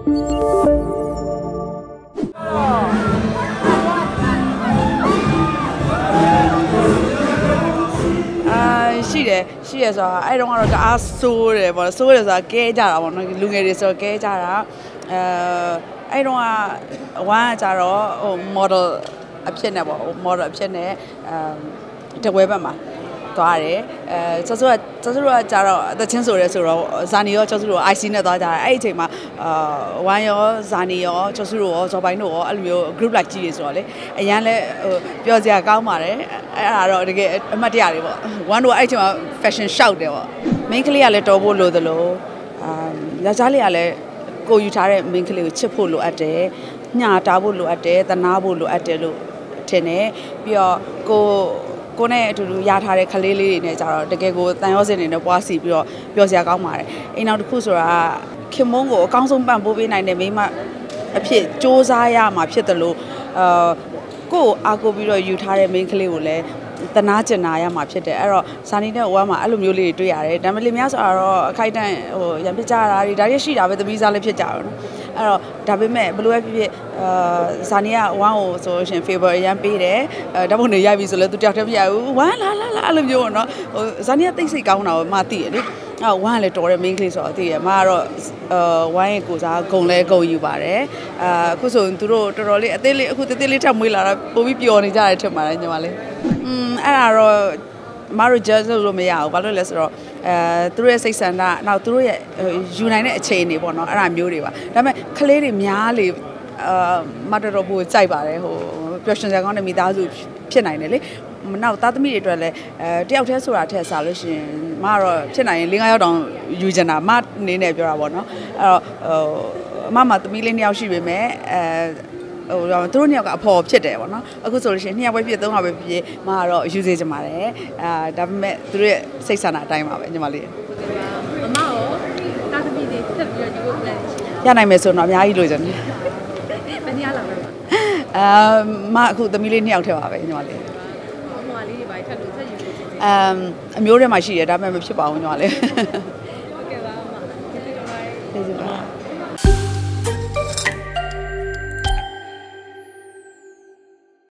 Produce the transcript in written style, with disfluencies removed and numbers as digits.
ရှိတယ်ဆိုတာအဲ့တော့ကတော့တအားဆိုးတယ်ပေါ့ဆိုးတယ်ဆိုတာကဲကြတာပေါ့နော်လူငယ်တွေဆိုတော့ကဲကြတာအဲ့တော့ဝမ်းကကြတော့ဟို model အဖြစ်နဲ့ပေါ့ model အဖြစ်နဲ့တဝဲဘက်မှာသွားတယ်ကျော်စုကကြတော့တချင်းဆိုရဲဆိုတော့ဇာနီရောကျော်စုတို့ IC နဲ့သွားကြတယ်အဲ့ဒီအချိန်မှာဝမ်းရောဇာနီရောကျော်စုတို့ရောဇော်ပိုင်းတို့ရောအဲ့လိုမျိုး group လိုက်ကြည့်ရဆိုတော့လေအရန်လဲဟိုပြောစရာကောင်းပါတယ်အဲ့ဒါတော့တကယ်အမှတ်တရတွေပေါ့ဝမ်းတို့အဲ့ဒီအချိန်မှာ fashion shout တယ်ပေါ့ main ကလေးကလည်းတော်ဖို့လိုသလိုယောက်ျားလေးကလည်းကိုယူထားတဲ့ main ကလေးကိုချစ်ဖို့လိုအပ်တယ်ညှာတာဖို့လိုအပ်တယ်တနာဖို့လိုအပ်တယ်လို့ထင်တယ်ပြီးတော့ကိုနဲ့အတူတူရထားတဲ့ခလေးလေးတွေနဲ့ကြတော့တကယ်ကိုတန်ရောစင်နေနဲ့ပွားစီပြီးတော့ပျော်စရာကောင်းပါတယ်အိမ်နောက်တစ်ခုဆိုတာခင်မုန်းကိုအကောင်းဆုံးပံ့ပိုးပေးနိုင်တဲ့မိမအဖြစ်စူးစမ်းရမှာဖြစ်တယ်လို့ကို့အားကိုပြီးတော့ယူထားတဲ့ main ကလေးကိုလည်းတနာကျင်နာရမှာဖြစ်တယ်အဲ့တော့ဇာနီနဲ့ဝမ်းမှာအဲ့လိုမျိုးလေးတွေတွေ့ရတယ်ဒါပေမဲ့လေများဆိုတော့အခိုက်အတန့်ဟိုရံပစ်ကြတာတွေဒါတွေရှိတာပဲသမီးစားလေးဖြစ်ကြတော့နော်အဲ့တော့ဒါပေမဲ့ဘယ်လိုပဲဖြစ်ဖြစ်ဇာနီကဝမ်းကိုဆိုရှင် favor ရမ်းပေးတယ်ဓာတ်ပုံတွေရိုက်ပြီဆိုလဲသူတယောက်တည်းမရဘူးဝမ်းလာအဲ့လိုမျိုးပေါ့နော်ဟိုဇာနီကတိတ်ဆိတ်ကောင်းတာကိုမှသိရလေဝမ်းကလည်းတော်တယ် main ကလေးဆိုတော့သိရမကတော့ဝမ်းရဲ့ကိုစားဂုံလဲဂုံယူပါတယ်အခုဆိုသူတို့တော်တော်လေးအသေးလေးအခုသေးသေးလေးထပ်မွေးလာတော့ပိုပြီးပျော်နေကြတယ်ထင်ပါတယ်ညီမလေးအဲ့ဒါတော့မတို့ judge လို့မရဘူးဘာလို့လဲဆိုတော့သူတို့ရဲ့စိတ်ဆန္ဒနောက်သူတို့ရဲ့ယူနိုင်တဲ့အခြေအနေပေါ့နော်အဲ့ဒါမျိုးတွေပါဒါပေမဲ့ကလေးတွေများလေမတော်ဘူးကြိုက်ပါတယ်ဟိုပျော်ရွှင်စရာကောင်းတဲ့မိသားစုဖြစ်နိုင်တယ်လေနောက်သားသမီးတွေအတွက်လည်းတယောက်တည်းဆိုတာထက်စားလို့ရှိရင်မကတော့ဖြစ်နိုင်ရင်၄-၅ယောက်တောင်ယူချင်တာမအနေနဲ့ပြောတာပေါ့နော်အဲ့တော့အမသမီးလေး2ယောက်ရှိပေမဲ့ဟိုသူတို့2ယောက်ကအဖော်ဖြစ်တယ်ပေါ့နော်အခုဆိုလို့ရှိရင်2ယောက်ပဲဖြစ်3ယောက်ပဲဖြစ်မကတော့ယူစေချင်ပါတယ်ဒါပေမဲ့သူတို့ရဲ့စိတ်ဆန္ဒအတိုင်းပါပဲညီမလေးမမရောတာသမီးတွေဆက်ပြီးတော့ဒီကိုပြန်ရနိုင်မယ်ဆိုတော့အများကြီးလိုချင်တယ်ဘယ်နည်းလာမလဲမအခုသမီးလေး2ယောက်ထဲပါပဲညီမလေးဟိုလေးတွေပါထပ်လို့ဆက်ယူလို့ချင်းအမျိုးထဲမှာရှိတယ်ဒါပေမဲ့မဖြစ်ပါဘူးညီမလေးဟုတ်ကဲ့ပါမကျေးဇူးပါကျေးဇူးပါ